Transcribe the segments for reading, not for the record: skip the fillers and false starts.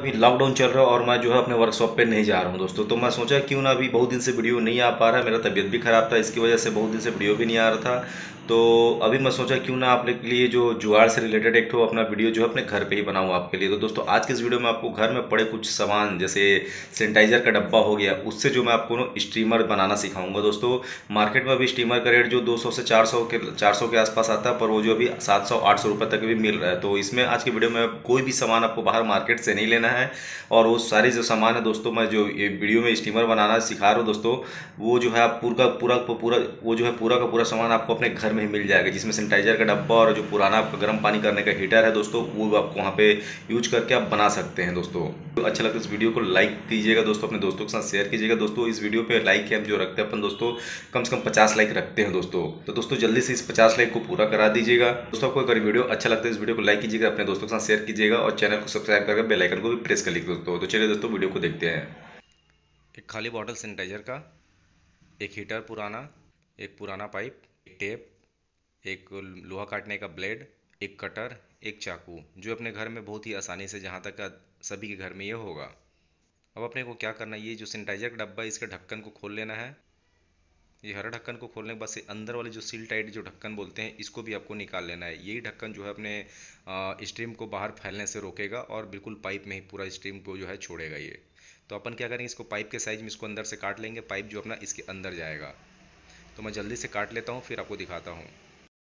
अभी लॉकडाउन चल रहा है और मैं जो है अपने वर्कशॉप पे नहीं जा रहा हूँ दोस्तों। तो मैं सोचा क्यों ना, अभी बहुत दिन से वीडियो नहीं आ पा रहा है, मेरा तबीयत भी खराब था, इसकी वजह से बहुत दिन से वीडियो भी नहीं आ रहा था। तो अभी मैं सोचा क्यों ना आपके लिए जो जुगाड़ से रिलेटेड एक ठो अपना वीडियो जो है अपने घर पे ही बनाऊँ आपके लिए। तो दोस्तों आज के इस वीडियो में आपको घर में पड़े कुछ सामान जैसे सैनिटाइजर का डब्बा हो गया, उससे जो मैं आपको स्टीमर बनाना सिखाऊंगा दोस्तों। मार्केट में अभी स्टीमर का रेट जो 200 से 400 के आसपास आता है, पर वो जो अभी 700-800 रुपये तक भी मिल रहा है। तो इसमें आज की वीडियो में कोई भी सामान आपको बाहर मार्केट से नहीं लेना है, और वो सारी जो सामान है दोस्तों, मैं जो ये वीडियो में स्टीमर बनाना सिखा रहा हूँ दोस्तों, वो जो है आप पूरा वो जो है पूरा का पूरा सामान आपको अपने घर में ही मिल जाएगा, जिसमें सैनिटाइजर का डब्बा और जो पुराना आपका गर्म पानी करने का हीटर है दोस्तों, वो आपको वहाँ पे यूज करके आप बना सकते हैं दोस्तों। तो अच्छा लगता है इस वीडियो को लाइक कीजिएगा दोस्तों, अपने दोस्तों के साथ शेयर कीजिएगा दोस्तों। इस वीडियो पे लाइक हम जो रखते हैं अपन दोस्तों, कम से कम 50 लाइक रखते हैं दोस्तों। तो दोस्तों जल्दी से इस 50 लाइक को पूरा करा दीजिएगा दोस्तों। आपको अगर वीडियो अच्छा लगता है इस वीडियो को लाइक कीजिएगा, अपने दोस्तों के साथ शेयर कीजिएगा और चैनल को सब्सक्राइब करके बेल आइकन को भी प्रेस कर लीजिए दोस्तों। तो चलिए दोस्तों वीडियो को देखते हैं। एक खाली बॉटल सैनिटाइजर का, एक हीटर पुराना, एक पुराना पाइप, एक टेप, एक लोहा काटने का ब्लेड, एक कटर, एक चाकू, जो अपने घर में बहुत ही आसानी से, जहाँ तक सभी के घर में ये होगा। अब अपने को क्या करना है, ये जो सैनिटाइजर का डब्बा है इसके ढक्कन को खोल लेना है। ये हरा ढक्कन को खोलने के बाद से अंदर वाले जो सील टाइट जो ढक्कन बोलते हैं, इसको भी आपको निकाल लेना है। यही ढक्कन जो है अपने स्ट्रीम को बाहर फैलने से रोकेगा और बिल्कुल पाइप में ही पूरा स्ट्रीम को जो है छोड़ेगा ये। तो अपन क्या करेंगे, इसको पाइप के साइज में इसको अंदर से काट लेंगे, पाइप जो अपना इसके अंदर जाएगा। तो मैं जल्दी से काट लेता हूँ, फिर आपको दिखाता हूँ।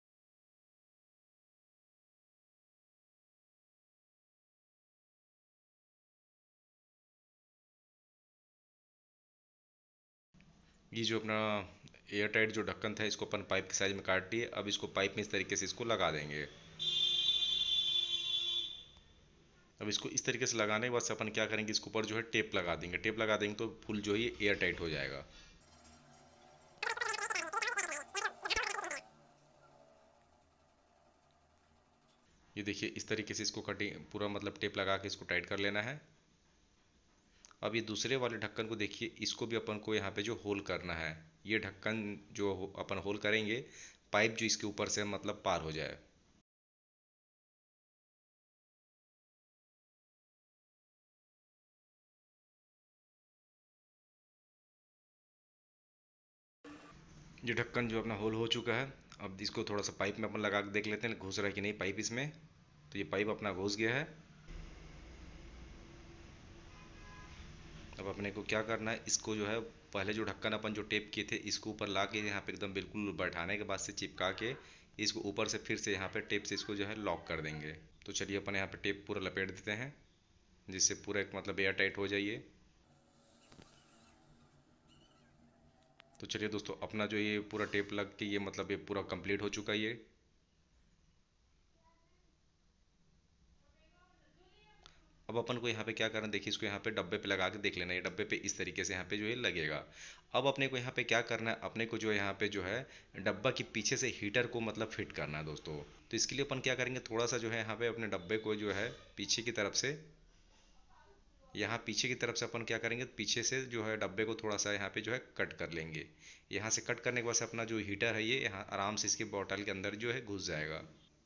ये जो अपना एयर टाइट जो ढक्कन था, इसको अपन पाइप के साइज में काट लिए। अब इसको पाइप में इस तरीके से इसको लगा देंगे। अब इसको इस तरीके से लगाने के बाद से अपन क्या करेंगे, इसके ऊपर जो है टेप लगा देंगे। टेप लगा देंगे तो फुल जो है ये एयर टाइट हो जाएगा। ये देखिए इस तरीके से इसको कटिंग पूरा मतलब टेप लगा के इसको टाइट कर लेना है। अब ये दूसरे वाले ढक्कन को देखिए, इसको भी अपन को यहाँ पे जो होल करना है। ये ढक्कन जो अपन होल करेंगे, पाइप जो इसके ऊपर से मतलब पार हो जाए। ये ढक्कन जो अपना होल हो चुका है। अब इसको थोड़ा सा पाइप में अपन लगा के देख लेते हैं घुस रहा है कि नहीं पाइप इसमें। तो ये पाइप अपना घुस गया है। अब अपने को क्या करना है, इसको जो है पहले जो ढक्कन अपन जो टेप किए थे, इसको ऊपर ला के यहाँ पे एकदम बिल्कुल बैठाने के बाद से चिपका के इसको ऊपर से फिर से यहाँ पे टेप से इसको जो है लॉक कर देंगे। तो चलिए अपन यहाँ पे टेप पूरा लपेट देते हैं, जिससे पूरा एक मतलब एयर टाइट हो जाइए। तो चलिए दोस्तों, अपना जो ये पूरा टेप लग के ये मतलब ये पूरा कंप्लीट हो चुका है ये। अब अपन को यहाँ पे क्या करना है, देखिए इसको यहाँ पे डब्बे पे लगा के देख लेना है। ये डब्बे पे इस तरीके से यहाँ पे जो है लगेगा। अब अपने को यहाँ पे क्या करना है, अपने को जो है यहाँ पे जो है डब्बा के पीछे से हीटर को मतलब फिट करना है दोस्तों। तो इसके लिए अपन क्या करेंगे, थोड़ा सा जो है यहाँ पे अपने डब्बे को जो है पीछे की तरफ से, यहाँ पीछे की तरफ से अपन क्या करेंगे, पीछे से जो है डब्बे को थोड़ा सा यहाँ पे जो है कट कर लेंगे। यहाँ से कट करने के बाद से अपना जो हीटर है ये यहाँ आराम से इसके बॉटल के अंदर जो है घुस जाएगा।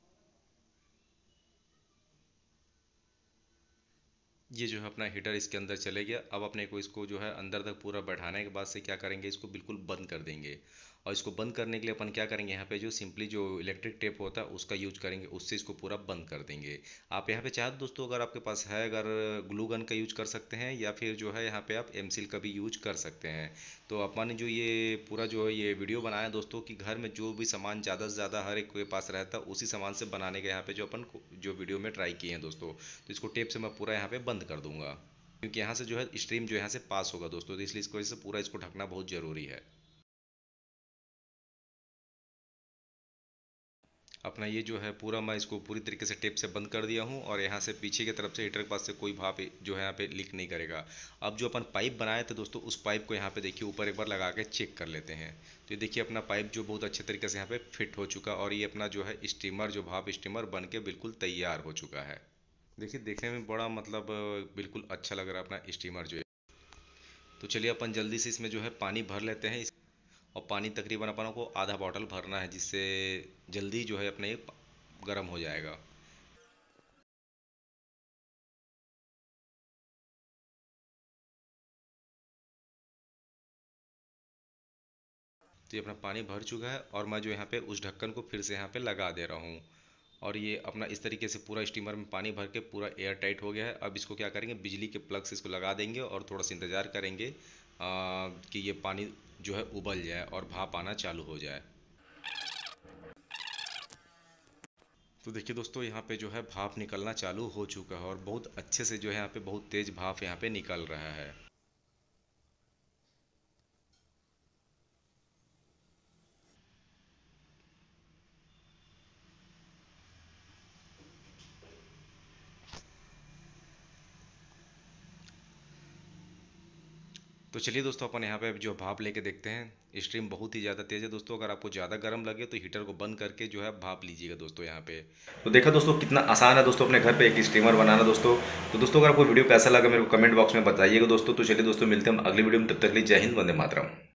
ये जो है अपना हीटर इसके अंदर चले गया। अब अपने को इसको जो है अंदर तक पूरा बैठाने के बाद से क्या करेंगे, इसको बिल्कुल बंद कर देंगे। और इसको बंद करने के लिए अपन क्या करेंगे, यहाँ पे जो सिंपली जो इलेक्ट्रिक टेप होता है उसका यूज करेंगे, उससे इसको पूरा बंद कर देंगे। आप यहाँ पे चाहे तो दोस्तों, अगर आपके पास है, अगर ग्लू गन का यूज कर सकते हैं, या फिर जो है यहाँ पे आप एमसील का भी यूज कर सकते हैं। तो अपन ने जो ये पूरा जो है ये वीडियो बनाया दोस्तों, कि घर में जो भी सामान ज़्यादा से ज़्यादा हर एक के पास रहता है, उसी सामान से बनाने का यहाँ पे जो अपन जो वीडियो में ट्राई किए हैं दोस्तों। तो इसको टेप से मैं पूरा यहाँ पे बंद कर दूंगा, क्योंकि यहाँ से जो है स्ट्रीम जो यहाँ से पास होगा दोस्तों, तो इसलिए इसको वजह से पूरा इसको ढकना बहुत ज़रूरी है। अपना ये जो है पूरा मैं इसको पूरी तरीके से टेप से बंद कर दिया हूँ, और यहाँ से पीछे की तरफ से हीटर के पास से कोई भाप जो है यहाँ पे लीक नहीं करेगा। अब जो अपन पाइप बनाए थे दोस्तों, उस पाइप को यहाँ पे देखिए ऊपर एक बार लगा के चेक कर लेते हैं। तो ये देखिए अपना पाइप जो बहुत अच्छे तरीके से यहाँ पे फिट हो चुका, और ये अपना जो है स्टीमर जो भाप स्टीमर बन के बिल्कुल तैयार हो चुका है। देखिए देखने में बड़ा मतलब बिल्कुल अच्छा लग रहा है अपना स्टीमर जो है। तो चलिए अपन जल्दी से इसमें जो है पानी भर लेते हैं। और पानी तकरीबन अपन को आधा बॉटल भरना है, जिससे जल्दी जो है अपने गर्म हो जाएगा। ये अपना पानी भर चुका है और मैं जो यहाँ पे उस ढक्कन को फिर से यहाँ पे लगा दे रहा हूँ। और ये अपना इस तरीके से पूरा स्टीमर में पानी भर के पूरा एयर टाइट हो गया है। अब इसको क्या करेंगे, बिजली के प्लग से इसको लगा देंगे और थोड़ा सा इंतज़ार करेंगे कि ये पानी जो है उबल जाए और भाप आना चालू हो जाए। तो देखिए दोस्तों, यहाँ पे जो है भाप निकलना चालू हो चुका है और बहुत अच्छे से जो है यहाँ पे बहुत तेज़ भाप यहाँ पे निकल रहा है। तो चलिए दोस्तों, अपन यहाँ पे जो भाप लेके देखते हैं। स्ट्रीम बहुत ही ज़्यादा तेज़ है दोस्तों। अगर आपको ज़्यादा गर्म लगे तो हीटर को बंद करके जो है भाप लीजिएगा दोस्तों यहाँ पे। तो देखा दोस्तों, कितना आसान है दोस्तों अपने घर पे एक स्टीमर बनाना दोस्तों। तो दोस्तों, अगर आपको वीडियो कैसा लगा मेरे को कमेंट बॉक्स में बताइएगा दोस्तों। तो चलिए दोस्तों, मिलते हैं हम अगली वीडियो में। तब तक के लिए जय हिंद, वंदे मातरम।